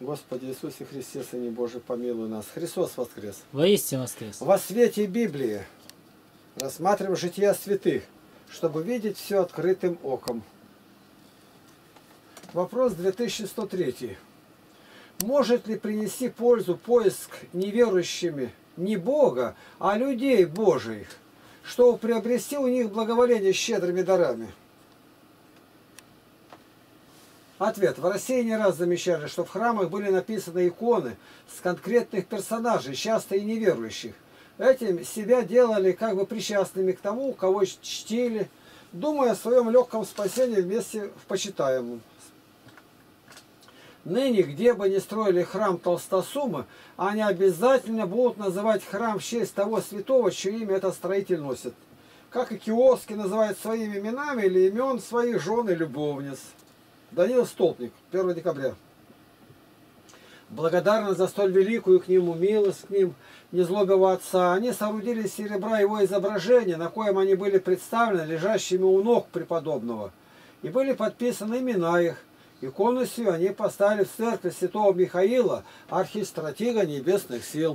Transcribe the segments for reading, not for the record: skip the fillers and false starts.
Господи Иисусе Христе, Сыне Божий, помилуй нас. Христос воскрес. Воистину воскрес. Во свете Библии рассматриваем жития святых, чтобы видеть все открытым оком. Вопрос 2103. Может ли принести пользу поиск неверующими не Бога, а людей Божиих, чтобы приобрести у них благоволение щедрыми дарами? Ответ. В России не раз замечали, что в храмах были написаны иконы с конкретных персонажей, часто и неверующих. Этим себя делали как бы причастными к тому, кого чтили, думая о своем легком спасении вместе в почитаемом. Ныне, где бы ни строили храм Толстосума, они обязательно будут называть храм в честь того святого, чье имя этот строитель носит. Как и киоски называют своими именами или имен своих жен и любовниц. Даниил Столпник, 1 декабря. Благодарны за столь великую к нему милость, к ним незлобого Отца. Они соорудили из серебра его изображение, на коем они были представлены лежащими у ног преподобного. И были подписаны имена их. Икону сию они поставили в церкви святого Михаила, архистратига небесных сил.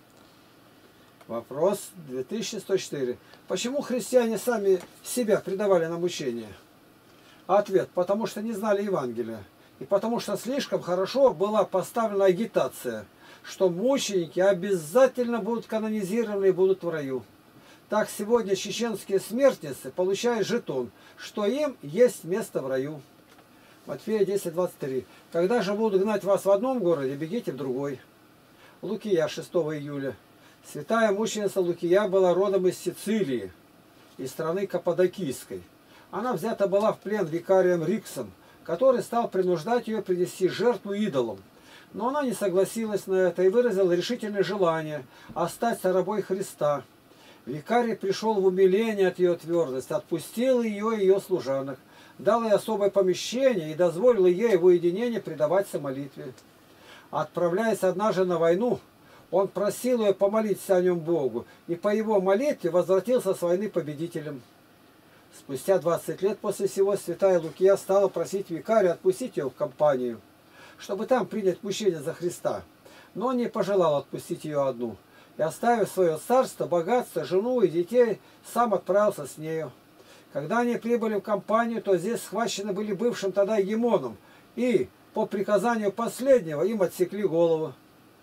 Вопрос 2104. Почему христиане сами себя предавали на мучение? Ответ. Потому что не знали Евангелия. И потому что слишком хорошо была поставлена агитация, что мученики обязательно будут канонизированы и будут в раю. Так сегодня чеченские смертницы получают жетон, что им есть место в раю. Матфея 10:23. Когда же будут гнать вас в одном городе, бегите в другой. Лукия 6 июля. Святая мученица Лукия была родом из Сицилии, из страны Каппадокийской. Она взята была в плен викарием Риксом, который стал принуждать ее принести жертву идолам. Но она не согласилась на это и выразила решительное желание остаться рабой Христа. Викарий пришел в умиление от ее твердости, отпустил ее и ее служанок, дал ей особое помещение и дозволил ей в уединении предаваться молитве. Отправляясь однажды на войну, он просил ее помолиться о нем Богу, и по его молитве возвратился с войны победителем. Спустя 20 лет после сего святая Лукия стала просить викария отпустить ее в компанию, чтобы там принять мучение за Христа. Но он не пожелал отпустить ее одну, и, оставив свое царство, богатство, жену и детей, сам отправился с нею. Когда они прибыли в компанию, то здесь схвачены были бывшим тогда егемоном, и по приказанию последнего им отсекли голову.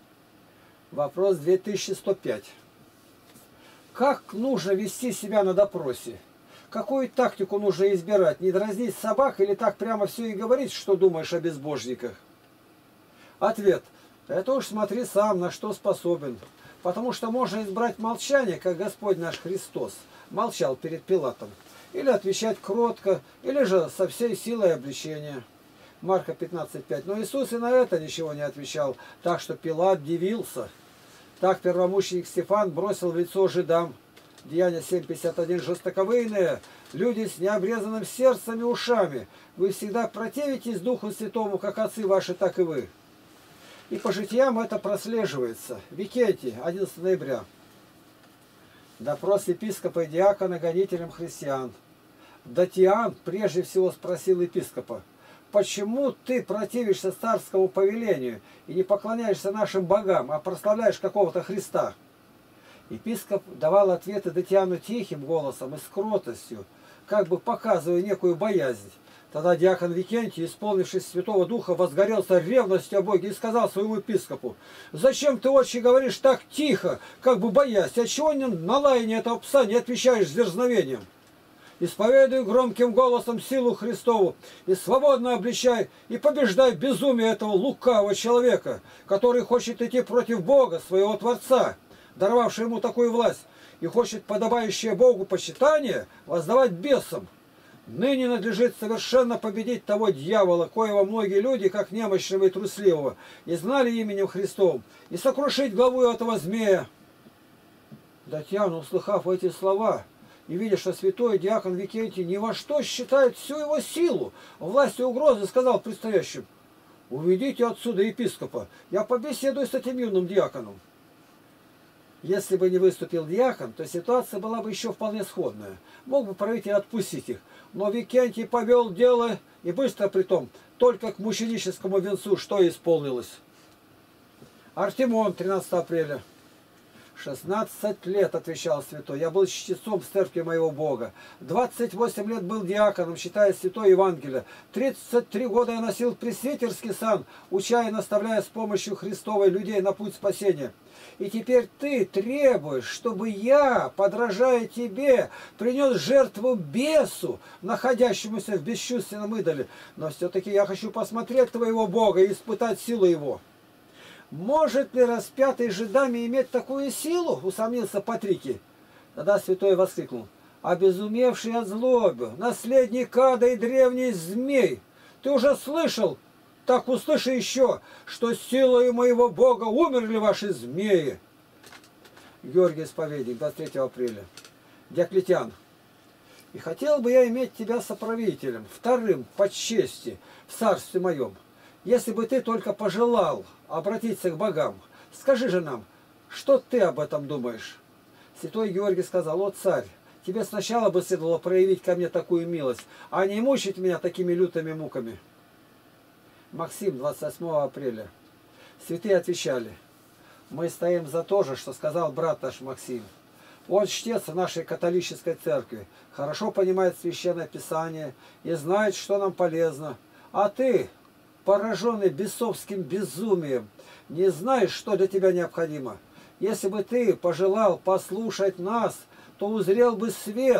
Вопрос 2105. Как нужно вести себя на допросе? Какую тактику нужно избирать? Не дразнить собак или так прямо все и говорить, что думаешь о безбожниках? Ответ. Это уж смотри сам, на что способен. Потому что можно избрать молчание, как Господь наш Христос молчал перед Пилатом. Или отвечать кротко, или же со всей силой обличения. Марка 15:5. Но Иисус и на это ничего не отвечал, так что Пилат дивился. Так первомученик Стефан бросил в лицо жидам. Деяния 7:51. Жестоковыйные люди с необрезанным сердцем и ушами, вы всегда противитесь Духу Святому, как отцы ваши, так и вы. И по житиям это прослеживается. Викентий, 11 ноября. Допрос епископа и диакона гонителям христиан. Датиан прежде всего спросил епископа: почему ты противишься царскому повелению и не поклоняешься нашим богам, а прославляешь какого-то Христа? Епископ давал ответы Датиану тихим голосом и с кротостью, как бы показывая некую боязнь. Тогда диакон Викентий, исполнившись Святого Духа, возгорелся ревностью о Боге и сказал своему епископу: «Зачем ты, отче, говоришь так тихо, как бы боясь? Отчего на лаяние этого пса не отвечаешь с дерзновением? Исповедуй громким голосом силу Христову и свободно обличай и побеждай безумие этого лукавого человека, который хочет идти против Бога, своего Творца, даровавшего ему такую власть, и хочет подобающее Богу почитание воздавать бесам. Ныне надлежит совершенно победить того дьявола, коего многие люди, как немощного и трусливого, и знали именем Христовым, и сокрушить главу этого змея». Датьян, услыхав эти слова, и видя, что святой диакон Викентий ни во что считает всю его силу, власть и угрозы, сказал предстоящим: «Уведите отсюда епископа, я побеседую с этим юным диаконом». Если бы не выступил диакон, то ситуация была бы еще вполне сходная. Мог бы правитель отпустить их. Но Викентий повел дело, и быстро притом, только к мученическому венцу, что исполнилось. Артемон, 13 апреля. 16 лет, отвечал святой, я был чтецом в церкви моего Бога. 28 лет был диаконом, считая святое Евангелие. 33 года я носил пресвитерский сан, уча и наставляя с помощью Христовой людей на путь спасения. И теперь ты требуешь, чтобы я, подражая тебе, принес жертву бесу, находящемуся в бесчувственном идоле. Но все-таки я хочу посмотреть твоего Бога и испытать силу его. Может ли распятый жидами иметь такую силу? Усомнился Патрикий. Тогда святой воскликнул. Обезумевший от злобы, наследник ада и древний змей, ты уже слышал, так услыши еще, что силою моего Бога умерли ваши змеи. Георгий Исповедник, 23 апреля. Диоклетиан. И хотел бы я иметь тебя соправителем, вторым по чести в царстве моем. Если бы ты только пожелал обратиться к богам, скажи же нам, что ты об этом думаешь? Святой Георгий сказал, о царь, тебе сначала бы следовало проявить ко мне такую милость, а не мучить меня такими лютыми муками. Максим, 28 апреля. Святые отвечали, мы стоим за то же, что сказал брат наш Максим. Он чтец в нашей католической церкви, хорошо понимает Священное Писание и знает, что нам полезно. А ты, пораженный бесовским безумием, не знаешь, что для тебя необходимо. Если бы ты пожелал послушать нас, то узрел бы свет.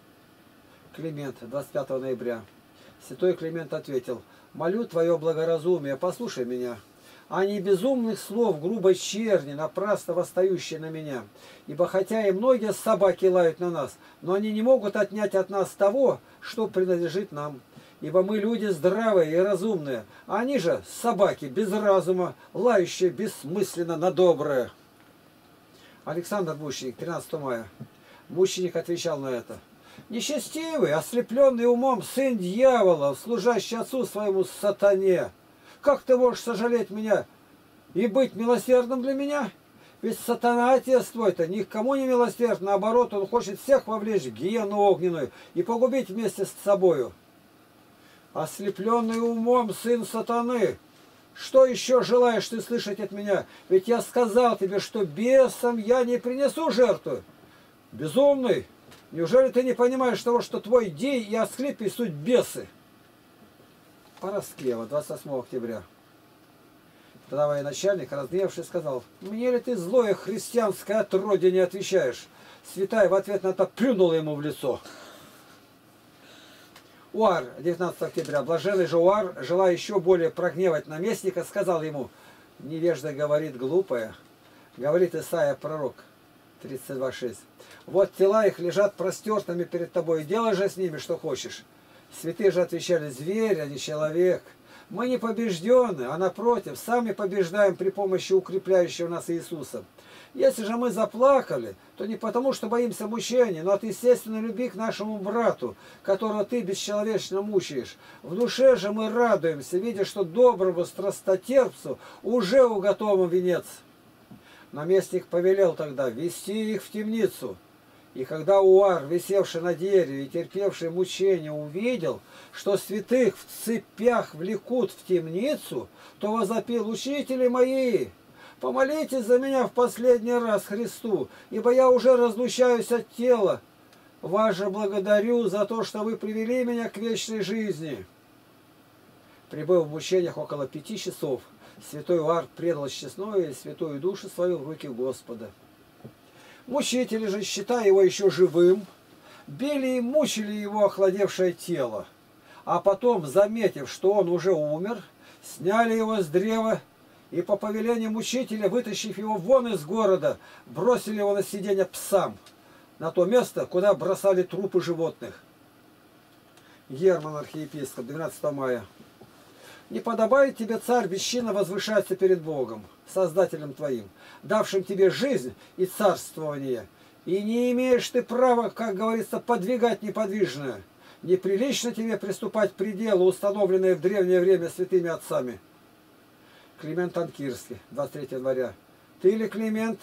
Климент, 25 ноября. Святой Климент ответил, молю твое благоразумие, послушай меня, а не безумных слов грубой черни, напрасно восстающей на меня. Ибо хотя и многие собаки лают на нас, но они не могут отнять от нас того, что принадлежит нам. Ибо мы люди здравые и разумные, а они же собаки без разума, лающие бессмысленно на доброе. Александр Мученик, 13 мая. Мученик отвечал на это. Нечестивый, ослепленный умом сын дьявола, служащий отцу своему сатане. Как ты можешь сожалеть меня и быть милосердным для меня? Ведь сатана, отец твой-то, никому не милосерд, наоборот, он хочет всех вовлечь в гиену огненную и погубить вместе с собою. Ослепленный умом сын сатаны, что еще желаешь ты слышать от меня? Ведь я сказал тебе, что бесам я не принесу жертву. Безумный, неужели ты не понимаешь того, что твой Дий и Асклепий суть бесы? Параскева, 28 октября. Тогда военачальник, разгневавшись, сказал, мне ли ты злое христианское отродье не отвечаешь? Святая в ответ на это плюнула ему в лицо. Уар, 19 октября. Блаженный же Уар, желая еще более прогневать наместника, сказал ему, невежда говорит глупое, говорит Исаия пророк, 32:6. Вот тела их лежат простертыми перед тобой, делай же с ними, что хочешь. Святые же отвечали, зверь, а не человек. Мы не побеждены, а напротив, сами побеждаем при помощи укрепляющего нас Иисуса. Если же мы заплакали, то не потому, что боимся мучений, но от естественной любви к нашему брату, которого ты бесчеловечно мучаешь. В душе же мы радуемся, видя, что доброму страстотерпцу уже уготован венец. Наместник повелел тогда вести их в темницу. И когда Уар, висевший на дереве и терпевший мучения, увидел, что святых в цепях влекут в темницу, то возопил, учители мои, помолитесь за меня в последний раз Христу, ибо я уже разлучаюсь от тела. Вас же благодарю за то, что вы привели меня к вечной жизни. Прибыв в мучениях около 5 часов, святой Уар предал честную и святую душу свою в руки Господа. Мучители же, считая его еще живым, били и мучили его охладевшее тело, а потом, заметив, что он уже умер, сняли его с древа и по повелению мучителя, вытащив его вон из города, бросили его на сиденье псам, на то место, куда бросали трупы животных. Герман, архиепископ, 12 мая. Не подобает тебе, царь, бесчинно возвышаться перед Богом, Создателем твоим, давшим тебе жизнь и царствование. И не имеешь ты права, как говорится, подвигать неподвижное. Неприлично тебе приступать к пределу, установленные в древнее время святыми отцами. Климент Анкирский, 23 января. Ты ли Климент?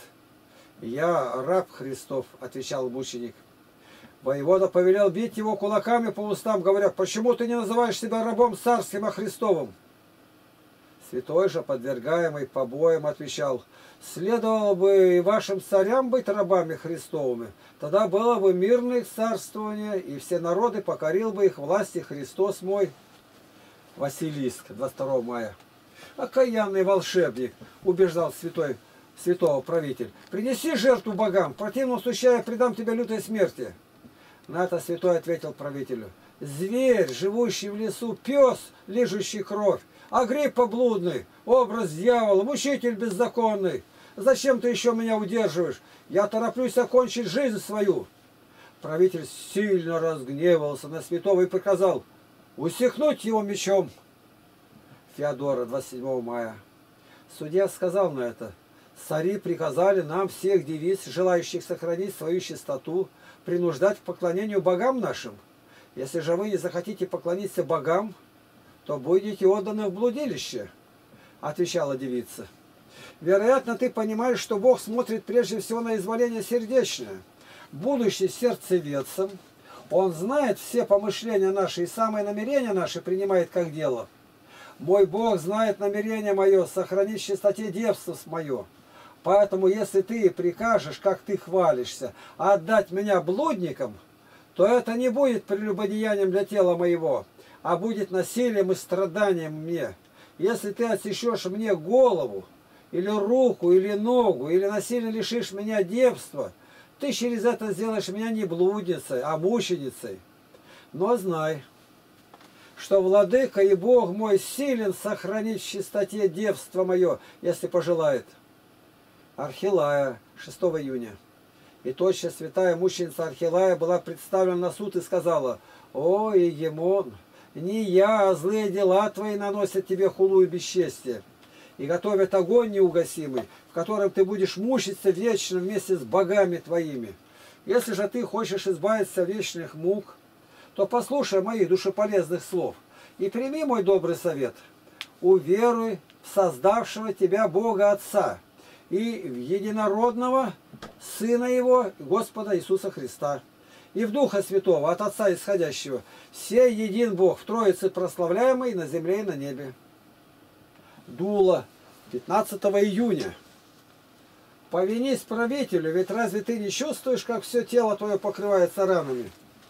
Я раб Христов, отвечал мученик. Воевода повелел бить его кулаками по устам, говоря, почему ты не называешь себя рабом царским, а Христовым? Святой же, подвергаемый побоям, отвечал: следовало бы и вашим царям быть рабами Христовыми, тогда было бы мирное их царствование, и все народы покорил бы их власти Христос мой. Василиск, 22 мая. Окаянный волшебник, убеждал святого правитель, принеси жертву богам, в противном случае я предам тебя лютой смерти. На это святой ответил правителю: зверь, живущий в лесу, пес, лижущий кровь, Агриппа блудный, образ дьявола, мучитель беззаконный. Зачем ты еще меня удерживаешь? Я тороплюсь окончить жизнь свою. Правитель сильно разгневался на святого и приказал усекнуть его мечом. Феодора, 27 мая. Судья сказал на это: цари приказали нам всех девиц, желающих сохранить свою чистоту, принуждать к поклонению богам нашим. Если же вы не захотите поклониться богам, то будете отданы в блудилище, отвечала девица. Вероятно, ты понимаешь, что Бог смотрит прежде всего на изволение сердечное. Будучи сердцеведцем, Он знает все помышления наши и самые намерения наши принимает как дело. Мой Бог знает намерение мое, сохранить в чистоте девство мое. Поэтому, если ты прикажешь, как ты хвалишься, отдать меня блудникам, то это не будет прелюбодеянием для тела моего, а будет насилием и страданием мне. Если ты отсечешь мне голову, или руку, или ногу, или насильно лишишь меня девства, ты через это сделаешь меня не блудницей, а мученицей. Но знай, что Владыка и Бог мой силен сохранить в чистоте девство мое, если пожелает. Архилая, 6 июня. И тотчас святая мученица Архилая была представлена на суд и сказала: «О, Егемон, не я, а злые дела твои наносят тебе хулу и бесчестие, и готовят огонь неугасимый, в котором ты будешь мучиться вечно вместе с богами твоими. Если же ты хочешь избавиться от вечных мук, то послушай моих душеполезных слов и прими мой добрый совет. Уверуй в создавшего тебя Бога Отца и в единородного Сына Его, Господа Иисуса Христа, и в Духа Святого, от Отца исходящего, все един Бог, в Троице прославляемый на земле и на небе». Дула, 15 июня. «Повинись правителю, ведь разве ты не чувствуешь, как все тело твое покрывается ранами?»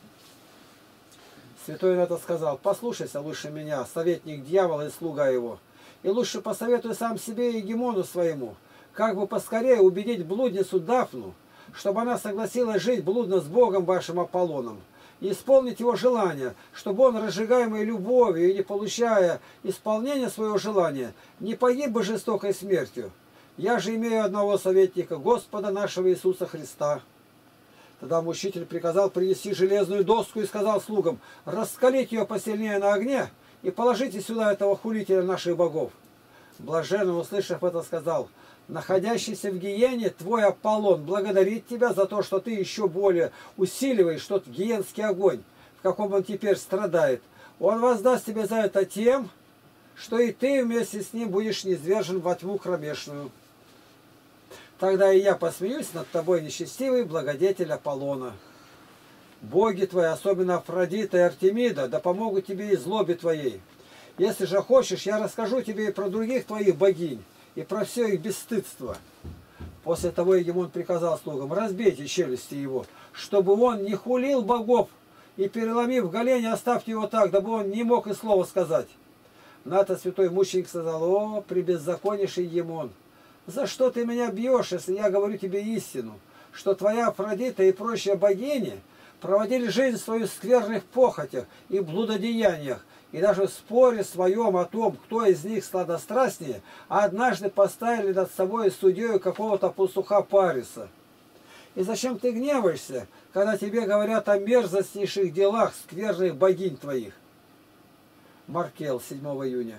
Святой на это сказал: «Послушайся лучше меня, советник дьявола и слуга его, и лучше посоветуй сам себе и Егемону своему, как бы поскорее убедить блудницу Дафну, чтобы она согласилась жить блудно с Богом вашим Аполлоном, и исполнить его желание, чтобы он, разжигаемый любовью и не получая исполнения своего желания, не погиб бы жестокой смертью. Я же имею одного советника, Господа нашего Иисуса Христа». Тогда мучитель приказал принести железную доску и сказал слугам: «Раскалить ее посильнее на огне и положите сюда этого хулителя наших богов». Блаженный, услышав это, сказал: «Находящийся в гиене твой Аполлон благодарит тебя за то, что ты еще более усиливаешь тот гиенский огонь, в каком он теперь страдает. Он воздаст тебе за это тем, что и ты вместе с ним будешь низвержен во тьму кромешную. Тогда и я посмеюсь над тобой, нечестивый благодетель Аполлона. Боги твои, особенно Афродита и Артемида, да помогут тебе и злобе твоей. Если же хочешь, я расскажу тебе и про других твоих богинь, и про все их бесстыдство». После того Егемон приказал слугам: «Разбейте челюсти его, чтобы он не хулил богов, и, переломив голени, оставьте его так, дабы он не мог и слова сказать». На это святой мученик сказал: «О, пребеззаконнейший Егемон, за что ты меня бьешь, если я говорю тебе истину, что твоя Афродита и прочие богини проводили жизнь свою в скверных похотях и блудодеяниях, и даже в споре своем о том, кто из них сладострастнее, однажды поставили над собой судьей какого-то пастуха Париса. И зачем ты гневаешься, когда тебе говорят о мерзостнейших делах скверных богинь твоих?» Маркел, 7 июня.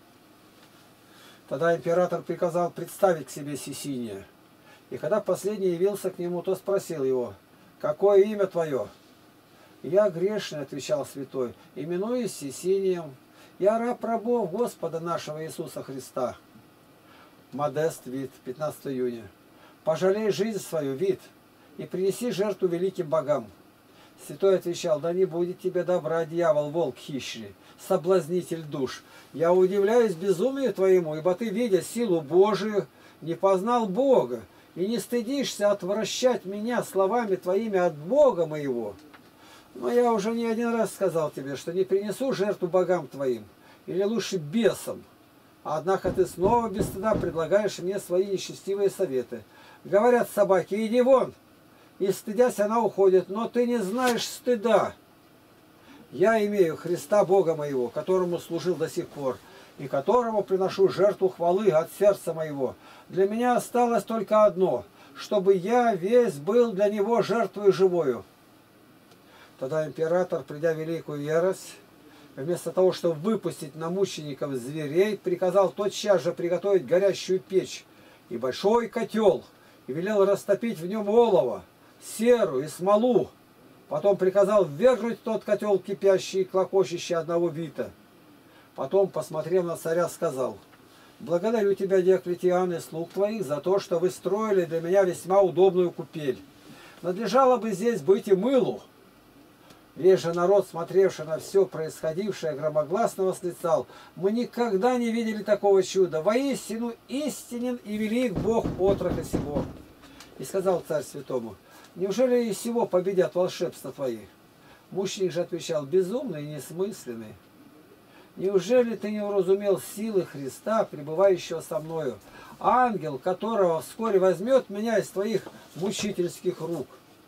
Тогда император приказал представить к себе Сисиния. И когда последний явился к нему, то спросил его: «Какое имя твое?» «Я грешный», — отвечал святой, — «именуюсь Сисинием. Я раб рабов Господа нашего Иисуса Христа». Модест, Вит, 15 июня. «Пожалей жизнь свою, Вит, и принеси жертву великим богам. Святой отвечал: да не будет тебе добра, дьявол, волк хищный, соблазнитель душ. Я удивляюсь безумию твоему, ибо ты, видя силу Божию, не познал Бога, и не стыдишься отвращать меня словами твоими от Бога моего. Но я уже не один раз сказал тебе, что не принесу жертву богам твоим, или лучше бесам. Однако ты снова без стыда предлагаешь мне свои нечестивые советы. Говорят собаки: иди вон. И стыдясь, она уходит, но ты не знаешь стыда. Я имею Христа Бога моего, которому служил до сих пор, и которому приношу жертву хвалы от сердца моего. Для меня осталось только одно, чтобы я весь был для него жертвою живою. Тогда император, придя в великую ярость, вместо того, чтобы выпустить на мучеников зверей, приказал тотчас же приготовить горящую печь и большой котел, и велел растопить в нем олово, серу и смолу. Потом приказал ввергнуть в тот котел кипящий и клокочущий одного вита. Потом, посмотрев на царя, сказал: благодарю тебя, Диоклетиан, и слуг твоих за то, что вы строили для меня весьма удобную купель. Надлежало бы здесь быть и мылу. Весь же народ, смотревший на все происходившее, громогласно восклицал: мы никогда не видели такого чуда. Воистину истинен и велик Бог отрока сего. И сказал царь святому: неужели и сего победят волшебства твои? Мученик же отвечал: безумный и несмысленный. Неужели ты не уразумел силы Христа, пребывающего со мною, ангел, которого вскоре возьмет меня из твоих мучительских рук?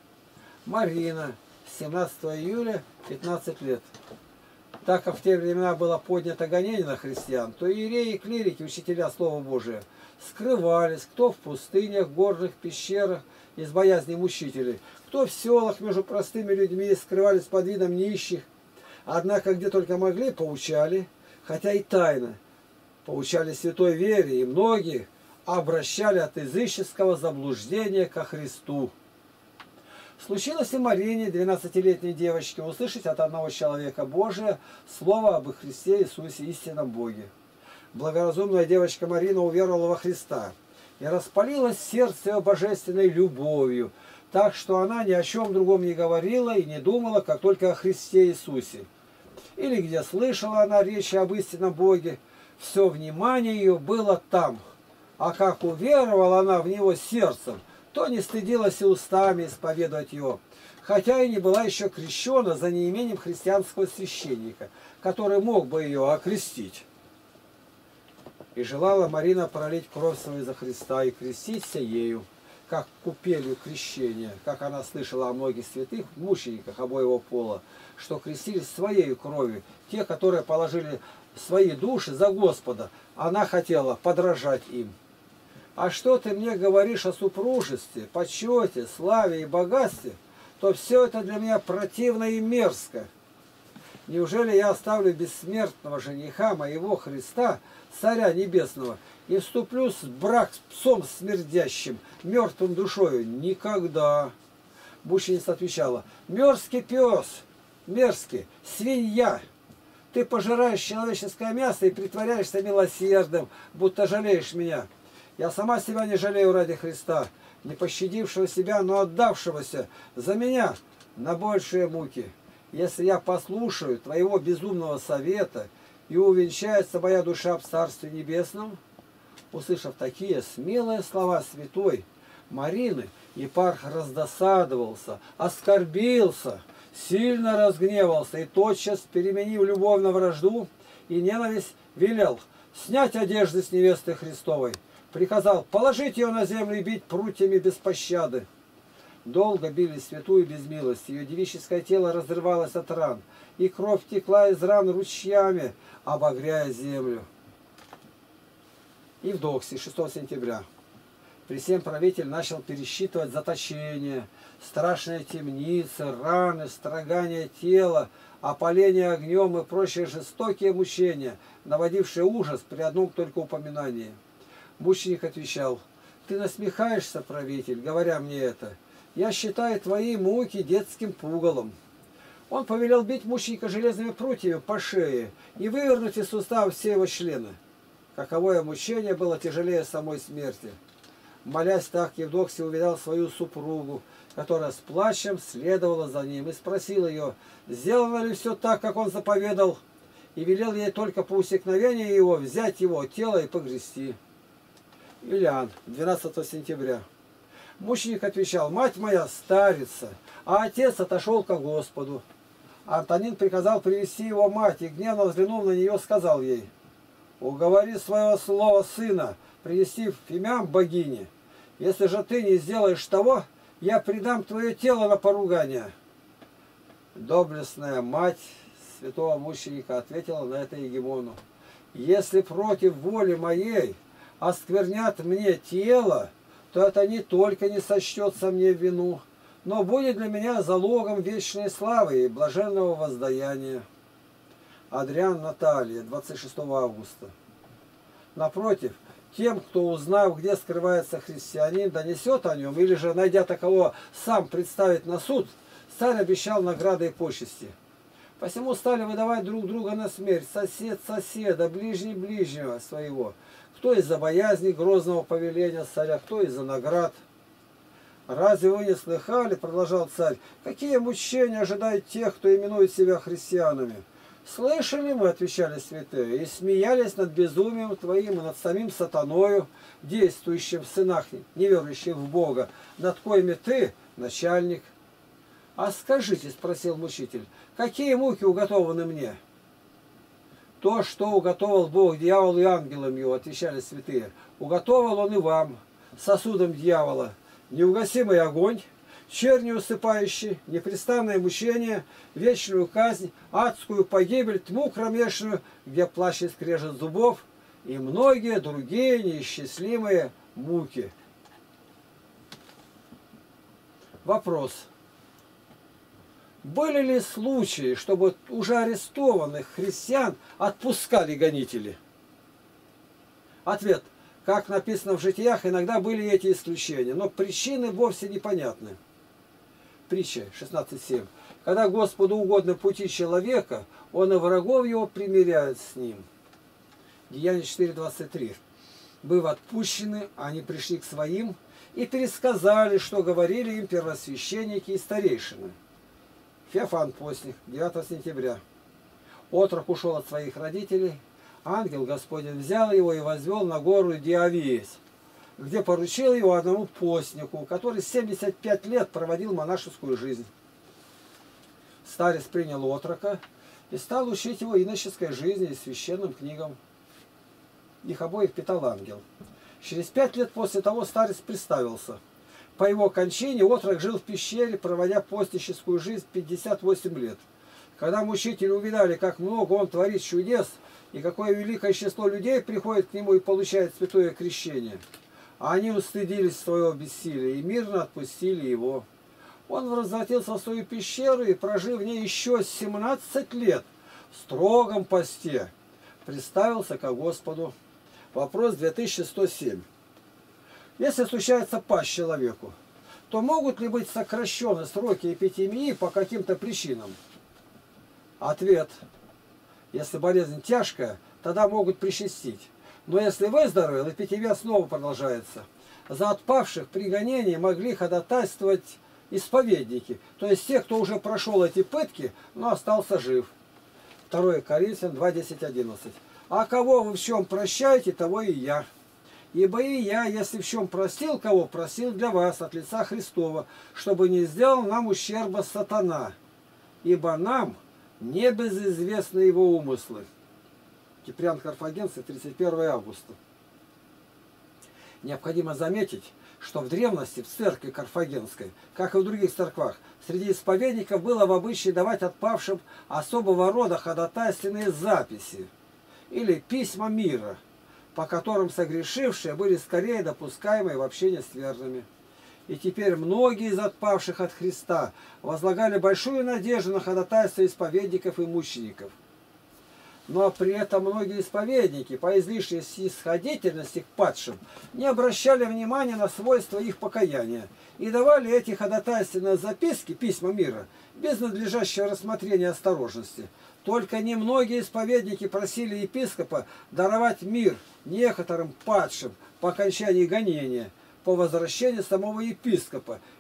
Марина, 17 июля, 15 лет. Так как в те времена было поднято гонение на христиан, то иереи и клирики, учителя Слова Божия, скрывались, кто в пустынях, горных пещерах, из боязни мучителей, кто в селах между простыми людьми, скрывались под видом нищих. Однако, где только могли, поучали, хотя и тайно, поучали святой вере, и многие обращали от языческого заблуждения ко Христу. Случилось и Марине, 12-летней девочке, услышать от одного человека Божия слово об Христе Иисусе, истинном Боге. Благоразумная девочка Марина уверовала во Христа, и распалилось сердце ее божественной любовью, так что она ни о чем другом не говорила и не думала, как только о Христе Иисусе. Или где слышала она речи об истинном Боге, все внимание ее было там. А как уверовала она в Него сердцем, то не стыдилась и устами исповедовать Его, хотя и не была еще крещена за неимением христианского священника, который мог бы ее окрестить. И желала Марина пролить кровь свою за Христа и креститься ею, как купелью крещения, как она слышала о многих святых мучениках обоего пола, что крестились своей кровью, те, которые положили свои души за Господа. Она хотела подражать им. А что ты мне говоришь о супружестве, почете, славе и богатстве, то все это для меня противно и мерзко. Неужели я оставлю бессмертного жениха моего Христа, Царя Небесного, и вступлю в брак с псом смердящим, мертвым душою? Никогда. Мученица отвечала: мерзкий пес, мерзкий, свинья. Ты пожираешь человеческое мясо и притворяешься милосердным, будто жалеешь меня. Я сама себя не жалею ради Христа, не пощадившего себя, но отдавшегося за меня на большие муки. Если я послушаю твоего безумного совета, и увенчается моя душа в Царстве Небесном. Услышав такие смелые слова святой Марины, епарх раздосадовался, оскорбился, сильно разгневался и тотчас, переменив любовь на вражду и ненависть, велел снять одежды с невесты Христовой, приказал положить ее на землю и бить прутьями без пощады. Долго били святую без милости, ее девическое тело разрывалось от ран, и кровь текла из ран ручьями, обогряя землю. Евдоксий, 6 сентября. При всем правитель начал пересчитывать заточения, страшные темницы, раны, строгание тела, опаление огнем и прочие жестокие мучения, наводившие ужас при одном только упоминании. Мученик отвечал: ты насмехаешься, правитель, говоря мне это. Я считаю твои муки детским пугалом. Он повелел бить мученика железными прутьями по шее и вывернуть из суставов все его члены. Каковое мучение было тяжелее самой смерти. Молясь так, Евдоксий увидал свою супругу, которая с плачем следовала за ним, и спросила ее, сделано ли все так, как он заповедал, и велел ей только по усекновению его взять его тело и погрести. Илиан, 12 сентября. Мученик отвечал, мать моя старица, а отец отошел ко Господу. Антонин приказал привести его мать, и гневно взглянув на нее, сказал ей, уговори своего слова сына принести фимиам богине. Если же ты не сделаешь того, я предам твое тело на поругание. Доблестная мать святого мученика ответила на это Егемону. Если против воли моей осквернят мне тело, то это не только не сочтется мне в вину, но будет для меня залогом вечной славы и блаженного воздаяния. Адриан Наталья, 26 августа. Напротив, тем, кто, узнав, где скрывается христианин, донесет о нем, или же, найдя такового, сам представить на суд, царь обещал награды и почести. Посему стали выдавать друг друга на смерть, сосед соседа, ближний ближнего своего, кто из-за боязни грозного повеления царя, кто из-за наград. «Разве вы не слыхали, — продолжал царь, — какие мучения ожидают тех, кто именует себя христианами? Слышали мы, — отвечали святые, — и смеялись над безумием твоим и над самим сатаною, действующим в сынах, неверующих в Бога, над коими ты начальник. А скажите, — спросил мучитель, — какие муки уготованы мне? То, что уготовал Бог дьяволу и ангелам его, — отвечали святые, — уготовал он и вам, сосудом дьявола, неугасимый огонь, чернь усыпающий, непрестанное мучение, вечную казнь, адскую погибель, тьму кромешную, где плач и скрежет зубов, и многие другие неисчислимые муки. Вопрос. Были ли случаи, чтобы уже арестованных христиан отпускали гонители? Ответ. Как написано в житиях, иногда были эти исключения, но причины вовсе непонятны. Притча 16.7. Когда Господу угодно пути человека, он и врагов его примиряет с ним. Деяние 4.23. Быв отпущены, они пришли к своим и пересказали, что говорили им первосвященники и старейшины. Феофан Постник, 9 сентября. Отрок ушел от своих родителей, ангел Господень взял его и возвел на гору Диавиес, где поручил его одному постнику, который 75 лет проводил монашескую жизнь. Старец принял отрока и стал учить его иноческой жизни и священным книгам. Их обоих питал ангел. Через 5 лет после того старец представился. По его кончине отрок жил в пещере, проводя постническую жизнь 58 лет. Когда мучители увидали, как много он творит чудес, и какое великое число людей приходит к нему и получает святое крещение, они устыдились своего бессилия и мирно отпустили его. Он возвратился в свою пещеру и, прожив в ней еще 17 лет в строгом посте, представился ко Господу. Вопрос 2107. Если случается пасть человеку, то могут ли быть сокращены сроки эпитемии по каким-то причинам? Ответ. Если болезнь тяжкая, тогда могут причастить. Но если выздоровел, эпитемия снова продолжается. За отпавших при гонении могли ходатайствовать исповедники, то есть те, кто уже прошел эти пытки, но остался жив. 2 Коринфянам 2:10-11. А кого вы в чем прощаете, того и я. Ибо и я, если в чем простил кого, простил для вас от лица Христова, чтобы не сделал нам ущерба сатана. Ибо нам не безызвестны его умыслы. Киприан Карфагенский, 31 августа. Необходимо заметить, что в древности в церкви Карфагенской, как и в других церквах, среди исповедников было в обычае давать отпавшим особого рода ходатайственные записи или письма мира, по которым согрешившие были скорее допускаемы в общение с верными. И теперь многие из отпавших от Христа возлагали большую надежду на ходатайство исповедников и мучеников. Но при этом многие исповедники по излишней снисходительности к падшим не обращали внимания на свойства их покаяния и давали эти ходатайственные записки, письма мира, без надлежащего рассмотрения и осторожности. Только немногие исповедники просили епископа даровать мир некоторым падшим по окончании гонения, по возвращении самого епископа,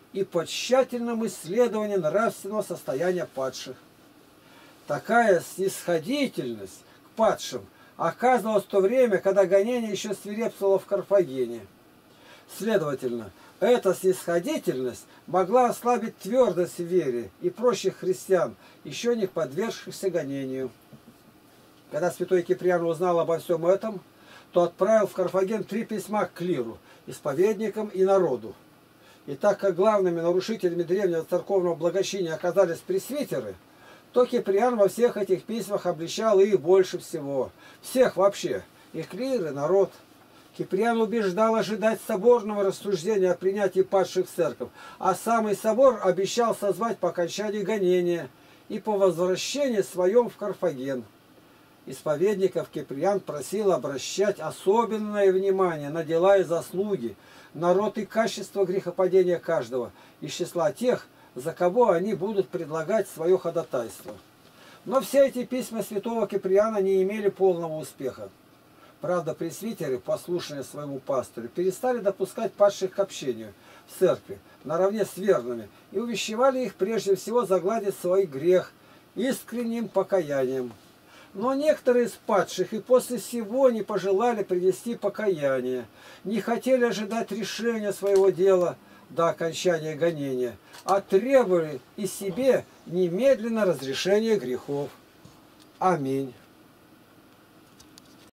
и по тщательному исследованию нравственного состояния падших. Такая снисходительность к падшим оказывалась в то время, когда гонение еще свирепствовало в Карфагене. Следовательно, эта снисходительность могла ослабить твердость в вере и прочих христиан, еще не подвергшихся гонению. Когда святой Киприан узнал обо всем этом, то отправил в Карфаген 3 письма к клиру, исповедникам и народу. И так как главными нарушителями древнего церковного благочиния оказались пресвитеры, то Киприан во всех этих письмах обличал их больше всего. Всех вообще. И клир, и народ. Киприан убеждал ожидать соборного рассуждения о принятии падших в церковь, а самый собор обещал созвать по окончании гонения и по возвращении своем в Карфаген. Исповедников Киприан просил обращать особенное внимание на дела и заслуги, народ и качество грехопадения каждого из числа тех, за кого они будут предлагать свое ходатайство. Но все эти письма святого Киприана не имели полного успеха. Правда, пресвитеры, послушные своему пастырю, перестали допускать падших к общению в церкви наравне с верными и увещевали их прежде всего загладить свой грех искренним покаянием. Но некоторые из падших и после сего не пожелали принести покаяние, не хотели ожидать решения своего дела до окончания гонения, а требовали и себе немедленно разрешения грехов. Аминь.